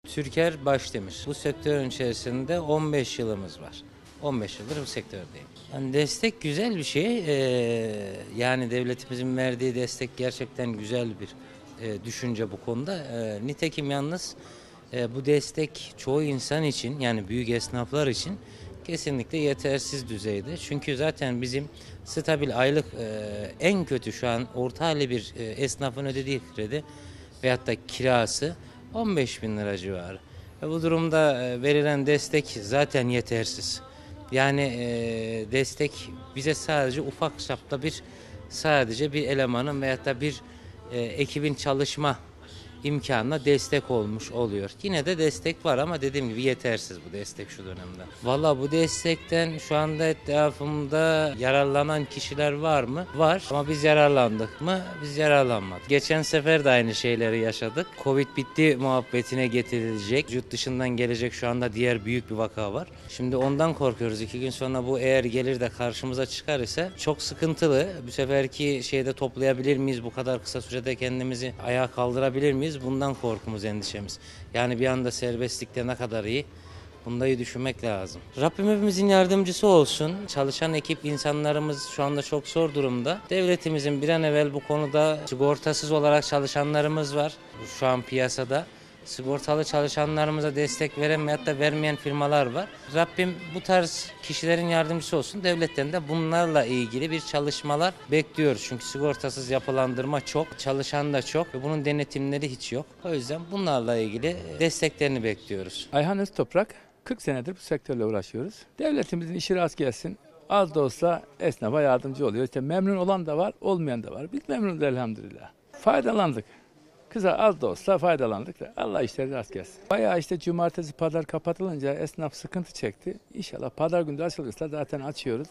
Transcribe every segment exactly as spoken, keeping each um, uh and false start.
Türker Başdemir. Bu sektörün içerisinde on beş yılımız var. on beş yıldır bu sektördeyim. Yani destek güzel bir şey. Ee, yani devletimizin verdiği destek gerçekten güzel bir e, düşünce bu konuda. E, nitekim yalnız e, bu destek çoğu insan için, yani büyük esnaflar için kesinlikle yetersiz düzeyde. Çünkü zaten bizim stabil aylık e, en kötü şu an orta halli bir e, esnafın ödediği kredi veyahut da kirası on beş bin lira civarı. Ve bu durumda e, verilen destek zaten yetersiz. Yani e, destek bize sadece ufak çapta bir sadece bir elemanın veyahut da bir e, ekibin çalışma imkanına destek olmuş oluyor. Yine de destek var ama dediğim gibi yetersiz bu destek şu dönemde. Valla bu destekten şu anda etrafımda yararlanan kişiler var mı? Var ama biz yararlandık mı? Biz yararlanmadık. Geçen sefer de aynı şeyleri yaşadık. Covid bitti muhabbetine getirilecek. Yurt dışından gelecek şu anda diğer büyük bir vaka var. Şimdi ondan korkuyoruz. İki gün sonra bu eğer gelir de karşımıza çıkar ise çok sıkıntılı. Bu seferki şeyde toplayabilir miyiz? Bu kadar kısa sürede kendimizi ayağa kaldırabilir miyiz? Bundan korkumuz, endişemiz. Yani bir anda serbestlikte ne kadar iyi, bundayı düşünmek lazım. Rabbim hepimizin yardımcısı olsun. Çalışan ekip insanlarımız şu anda çok zor durumda. Devletimizin bir an evvel bu konuda sigortasız olarak çalışanlarımız var şu an piyasada. Sigortalı çalışanlarımıza destek veren veyahut da vermeyen firmalar var. Rabbim bu tarz kişilerin yardımcısı olsun. Devletten de bunlarla ilgili bir çalışmalar bekliyoruz. Çünkü sigortasız yapılandırma çok, çalışan da çok ve bunun denetimleri hiç yok. O yüzden bunlarla ilgili desteklerini bekliyoruz. Ayhan Öztoprak, kırk senedir bu sektörle uğraşıyoruz. Devletimizin işi rast gelsin. Az da olsa esnafa yardımcı oluyor. İşte memnun olan da var, olmayan da var. Biz memnunuz elhamdülillah. Faydalandık. Kısa az da olsa faydalandık da Allah işleri rast gelsin. Bayağı işte cumartesi pazar kapatılınca esnaf sıkıntı çekti. İnşallah pazar günü açılırsa zaten açıyoruz.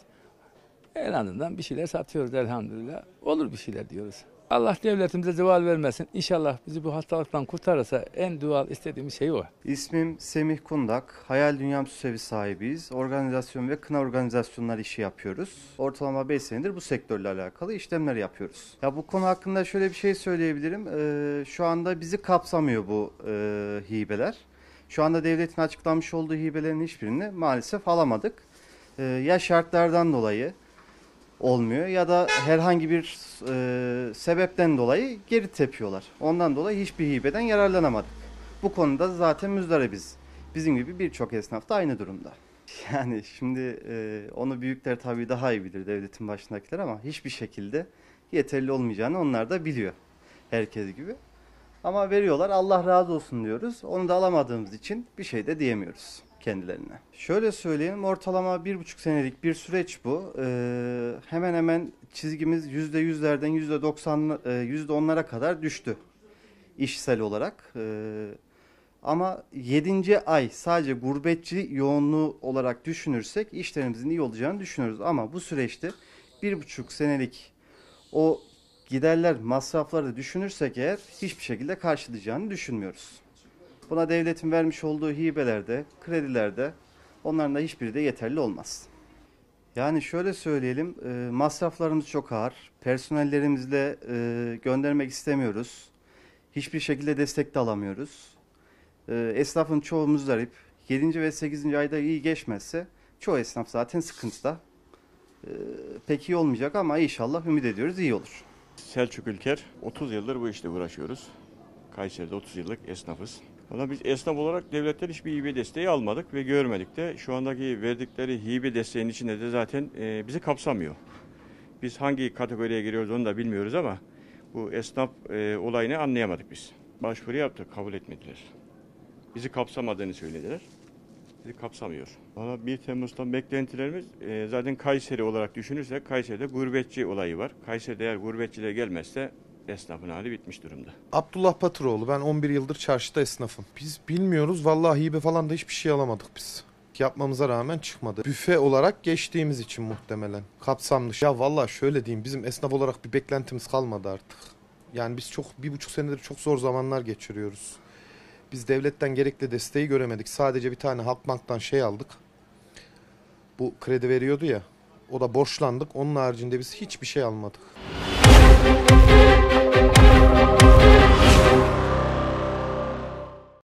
En azından bir şeyler satıyoruz elhamdülillah. Olur bir şeyler diyoruz. Allah devletimize zeval vermesin. İnşallah bizi bu hastalıktan kurtarırsa en dual istediğimiz şey o. İsmim Semih Kundak. Hayal Dünyam Süsevi sahibiyiz. Organizasyon ve kına organizasyonlar işi yapıyoruz. Ortalama beş senedir bu sektörle alakalı işlemler yapıyoruz. Ya bu konu hakkında şöyle bir şey söyleyebilirim. Ee, şu anda bizi kapsamıyor bu e, hibeler. Şu anda devletin açıklamış olduğu hibelerin hiçbirini maalesef alamadık. Ee, ya şartlardan dolayı olmuyor ya da herhangi bir e, sebepten dolayı geri tepiyorlar. Ondan dolayı hiçbir hibeden yararlanamadık. Bu konuda zaten müzdaribiz. Bizim gibi birçok esnaf da aynı durumda. Yani şimdi e, onu büyükler tabii daha iyi bilir, devletin başındakiler, ama hiçbir şekilde yeterli olmayacağını onlar da biliyor. Herkes gibi. Ama veriyorlar, Allah razı olsun diyoruz. Onu da alamadığımız için bir şey de diyemiyoruz kendilerine. Şöyle söyleyeyim, ortalama bir buçuk senelik bir süreç bu. Ee, hemen hemen çizgimiz yüzde yüzlerden yüzde doksan, yüzde onlara kadar düştü işsel olarak. Ee, ama yedinci ay sadece gurbetçi yoğunluğu olarak düşünürsek işlerimizin iyi olacağını düşünüyoruz. Ama bu süreçte bir buçuk senelik o giderler, masrafları düşünürsek eğer hiçbir şekilde karşılayacağını düşünmüyoruz. Buna devletin vermiş olduğu hibelerde, kredilerde, onların da hiçbiri de yeterli olmaz. Yani şöyle söyleyelim, e, masraflarımız çok ağır. Personellerimizle e, göndermek istemiyoruz. Hiçbir şekilde destek de alamıyoruz. E, esnafın çoğu muzdarip. yedinci ve sekizinci ayda iyi geçmezse çoğu esnaf zaten sıkıntıda. E, pek iyi olmayacak ama inşallah ümit ediyoruz iyi olur. Selçuk Ülker, otuz yıldır bu işte uğraşıyoruz. Kayseri'de otuz yıllık esnafız. Valla biz esnaf olarak devletten hiçbir hibe desteği almadık ve görmedik de. Şu andaki verdikleri hibe desteğinin içinde de zaten e, bizi kapsamıyor. Biz hangi kategoriye giriyoruz onu da bilmiyoruz ama bu esnaf e, olayını anlayamadık biz. Başvuru yaptık, kabul etmediler. Bizi kapsamadığını söylediler. Bizi kapsamıyor. Valla bir Temmuz'dan beklentilerimiz e, zaten Kayseri olarak düşünürsek Kayseri'de gurbetçi olayı var. Kayseri'de eğer gurbetçiler gelmezse esnafın hali bitmiş durumda. Abdullah Batıroğlu, ben on bir yıldır çarşıda esnafım. Biz bilmiyoruz, vallahi hibe falan da hiçbir şey alamadık biz. Yapmamıza rağmen çıkmadı. Büfe olarak geçtiğimiz için muhtemelen. Kapsamlı. Ya vallahi şöyle diyeyim, bizim esnaf olarak bir beklentimiz kalmadı artık. Yani biz çok bir buçuk senedir çok zor zamanlar geçiriyoruz. Biz devletten gerekli desteği göremedik. Sadece bir tane Halkbank'tan şey aldık. Bu kredi veriyordu ya. O da borçlandık. Onun haricinde biz hiçbir şey almadık.